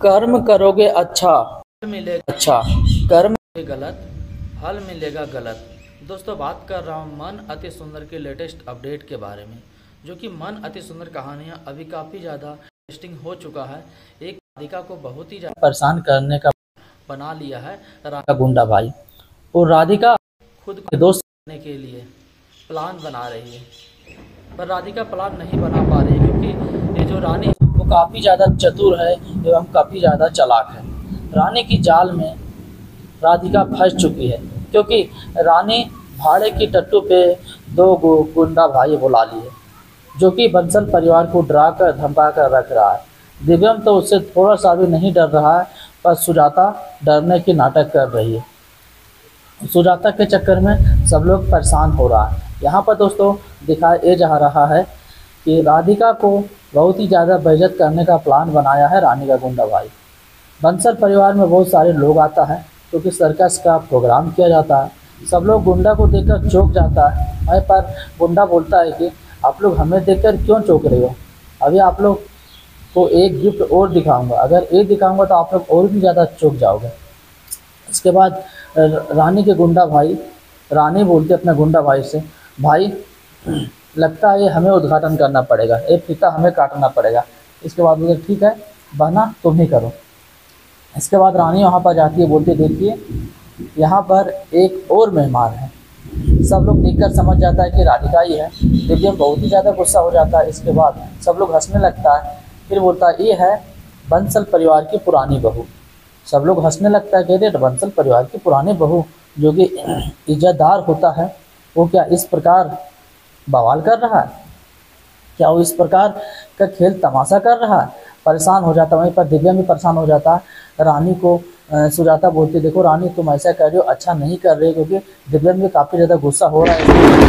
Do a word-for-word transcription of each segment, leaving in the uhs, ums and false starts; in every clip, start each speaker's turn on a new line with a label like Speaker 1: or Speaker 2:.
Speaker 1: कर्म करोगे अच्छा फल मिलेगा अच्छा, कर्म गलत फल मिलेगा गलत। दोस्तों बात कर रहा हूँ मन अति सुंदर के लेटेस्ट अपडेट के बारे में, जो कि मन अति सुंदर कहानियाँ अभी काफ़ी ज़्यादा इंटरेस्टिंग हो चुका है। एक राधिका को बहुत ही ज़्यादा परेशान करने का बना लिया है राधिका गुंडा भाई, और राधिका खुद को दोस्त करने के लिए प्लान बना रही है, पर राधिका प्लान नहीं बना पा रही क्योंकि ये जो रानी वो काफ़ी ज़्यादा चतुर है एवं काफ़ी ज़्यादा चालाक है। रानी की जाल में राधिका फंस चुकी है, क्योंकि रानी भाड़े की टट्टू पे दो गुंडा भाई बुला लिए, जो कि बंसल परिवार को डरा कर धमका कर रख रहा है। दिव्यम तो उससे थोड़ा सा भी नहीं डर रहा है, पर सुजाता डरने की नाटक कर रही है। सुजाता के चक्कर में सब लोग परेशान हो रहा है। यहाँ पर दोस्तों दिखाया जा रहा है कि राधिका को बहुत ही ज़्यादा बेइज्जत करने का प्लान बनाया है रानी का गुंडा भाई। बंसल परिवार में बहुत सारे लोग आता है, क्योंकि सर्कस का प्रोग्राम किया जाता है। सब लोग गुंडा को देखकर चौंक जाता है, पर गुंडा बोलता है कि आप लोग हमें देखकर क्यों चौंक रहे हो, अभी आप लोग को एक गिफ्ट और दिखाऊंगा, अगर एक दिखाऊंगा तो आप लोग और भी ज़्यादा चौंक जाओगे। इसके बाद रानी के गुंडा भाई रानी बोलते अपने गुंडा भाई से, भाई लगता है ये हमें उद्घाटन करना पड़ेगा, ये फीता हमें काटना पड़ेगा। इसके बाद बोलते ठीक है बहना तुम ही करो। इसके बाद रानी वहाँ पर जाती है, बोलती देखिए यहाँ पर एक और मेहमान है। सब लोग देखकर समझ जाता है कि राधिका ही है। दिव्यम बहुत ही ज़्यादा गुस्सा हो जाता है। इसके बाद सब लोग हंसने लगता है, फिर बोलता है ये है बंसल परिवार की पुरानी बहू। सब लोग हंसने लगता है, कह रहे बंसल परिवार की पुरानी बहू जो कि इज्जतदार होता है, वो क्या इस प्रकार बवाल कर रहा है, क्या वो इस प्रकार का खेल तमाशा कर रहा है। परेशान हो जाता है, वहीं पर दिव्या भी परेशान हो जाता है। रानी को सुजाता बोलती देखो रानी तुम ऐसा कर रही हो, अच्छा नहीं कर रही, क्योंकि दिव्या में काफ़ी ज़्यादा गुस्सा हो रहा है।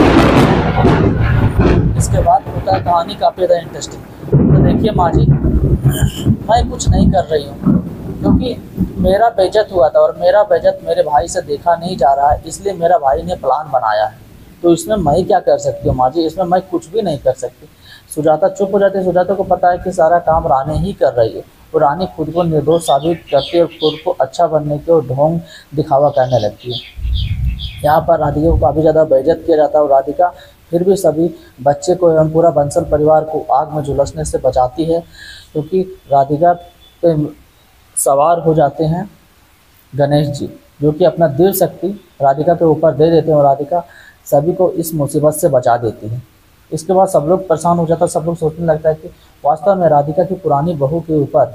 Speaker 1: इसके बाद होता है कहानी काफ़ी ज़्यादा इंटरेस्टिंग। तो देखिए माँ जी मैं कुछ नहीं कर रही हूँ, क्योंकि मेरा बेइज्जत हुआ था और मेरा बेइज्जत मेरे भाई से देखा नहीं जा रहा है, इसलिए मेरा भाई ने प्लान बनाया है। तो इसमें मैं क्या कर सकती हूँ माँ जी, इसमें मैं कुछ भी नहीं कर सकती। सुजाता चुप हो जाती है। सुजाता को पता है कि सारा काम रानी ही कर रही है, और रानी खुद को निर्दोष साबित करती है और खुद को अच्छा बनने के और ढोंग दिखावा करने लगती है। यहाँ पर राधिका को काफ़ी ज़्यादा बेइज्जत किया जाता है, और राधिका फिर भी सभी बच्चे को एवं पूरा बंसल परिवार को आग में झुलसने से बचाती है, क्योंकि राधिका पे सवार हो जाते हैं गणेश जी, जो कि अपना दिव्य शक्ति राधिका के ऊपर दे देते हैं, और राधिका सभी को इस मुसीबत से बचा देती है। इसके बाद सब लोग परेशान हो जाता है। सब लोग सोचने लगता है कि वास्तव में राधिका की पुरानी बहू के ऊपर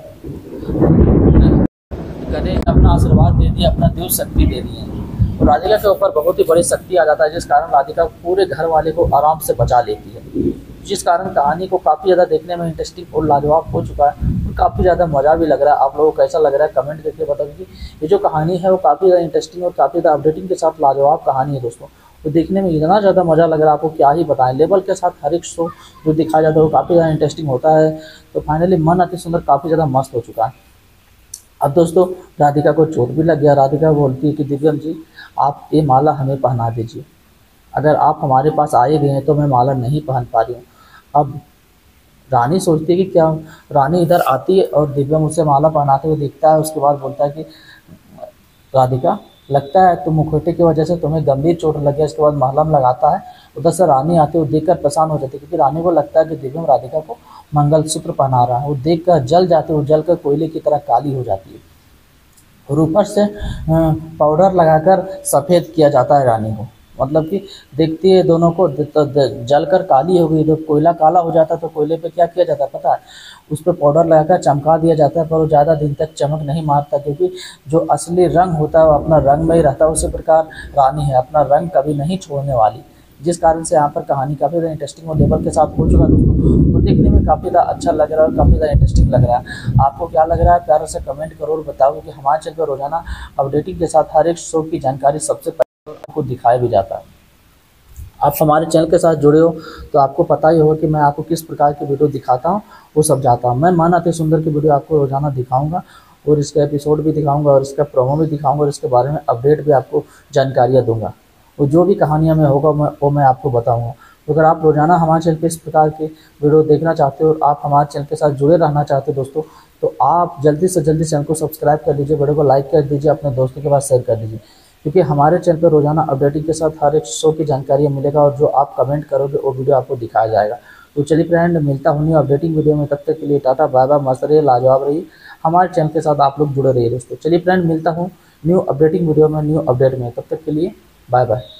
Speaker 1: गणेश अपना आशीर्वाद दे दिया, अपना दिव्य शक्ति दे दी है, और राधिका के ऊपर बहुत ही बड़ी शक्ति आ जाता है, जिस कारण राधिका पूरे घर वाले को आराम से बचा लेती है। जिस कारण कहानी को काफ़ी ज़्यादा देखने में इंटरेस्टिंग और लाजवाब हो चुका है, और काफ़ी ज़्यादा मज़ा भी लग रहा है। आप लोगों को कैसा लग रहा है कमेंट करके बता दीजिए। ये जो कहानी है वो काफ़ी ज़्यादा इंटरेस्टिंग और काफ़ी ज़्यादा अपडेटिंग के साथ लाजवाब कहानी है दोस्तों। तो देखने में इतना ज़्यादा मज़ा लग रहा है, आपको क्या ही बताएं। लेवल के साथ हर एक शो जो दिखाया जाता है वो काफ़ी ज़्यादा इंटरेस्टिंग होता है। तो फाइनली मन अति सुंदर काफ़ी ज़्यादा मस्त हो चुका है। अब दोस्तों राधिका को चोट भी लग गया। राधिका बोलती है कि दिव्यम जी आप ये माला हमें पहना दीजिए, अगर आप हमारे पास आए गए हैं तो मैं माला नहीं पहन पा रही हूँ। अब रानी सोचती है कि क्या, रानी इधर आती है और दिव्यम उसे माला पहनाते हुए दिखता है। उसके बाद बोलता है कि राधिका लगता है तुम मुखौटे की वजह से तुम्हें गंभीर चोट लग गया। इसके बाद मलहम लगाता है। उधर से रानी आती है, वो देखकर परेशान हो जाती है, क्योंकि रानी को लगता है कि दिव्यम राधिका को मंगलसूत्र पहना रहा है। वो देखकर जल जाती है, वो जल कर कोयले की तरह काली हो जाती है, और ऊपर से पाउडर लगाकर सफ़ेद किया जाता है रानी को। मतलब कि देखती है दोनों को तो जल कर काली हो गई। जब कोयला काला हो जाता है तो कोयले पे क्या किया जाता है पता है, उस पर पाउडर लगाकर चमका दिया जाता है, पर वो ज़्यादा दिन तक चमक नहीं मारता, क्योंकि जो असली रंग होता है वो अपना रंग में ही रहता है। उसी प्रकार रानी है, अपना रंग कभी नहीं छोड़ने वाली, जिस कारण से यहाँ पर कहानी काफ़ी ज़्यादा इंटरेस्टिंग और लेवल के साथ हो चुका है दोस्तों। तो देखने में काफ़ी ज़्यादा अच्छा लग रहा है और काफ़ी ज़्यादा इंटरेस्टिंग लग रहा है। आपको क्या लग रहा है प्यार से कमेंट करो और बताओ कि हमारे चैनल पर रोजाना अपडेटिंग के साथ हर एक शो की जानकारी सबसे पहले आपको दिखाया भी जाता है। आप हमारे चैनल के साथ जुड़े हो तो आपको पता ही होगा कि मैं आपको किस प्रकार की वीडियो दिखाता हूँ, वो सब जाता हूँ। मैं मन अति सुंदर की वीडियो आपको रोजाना दिखाऊंगा, और इसका एपिसोड भी दिखाऊंगा, और इसका प्रोमो भी दिखाऊंगा, और इसके बारे में अपडेट भी आपको जानकारियाँ दूंगा, और जो भी कहानियाँ में होगा मैं वो मैं आपको बताऊँगा। तो अगर आप रोजाना हमारे चैनल पर इस प्रकार की वीडियो देखना चाहते हो और आप हमारे चैनल के साथ जुड़े रहना चाहते हो दोस्तों, तो आप जल्दी से जल्दी चैनल को सब्सक्राइब कर लीजिए, वीडियो को लाइक कर दीजिए, अपने दोस्तों के पास शेयर कर दीजिए, क्योंकि हमारे चैनल पर रोजाना अपडेटिंग के साथ हर एक शो की जानकारी मिलेगा और जो आप कमेंट करोगे वो वीडियो आपको दिखाया जाएगा। तो चलिए फ्रेंड, मिलता हूँ न्यू अपडेटिंग वीडियो में, तब तक के लिए टाटा बाय बाय, मस्त रहिए, लाजवाब रहिए, हमारे चैनल के साथ आप लोग जुड़े रहिए दोस्तों। चलिए फ्रेंड, मिलता हूँ न्यू अपडेटिंग वीडियो में, न्यू अपडेट में, तब तक के लिए बाय बाय।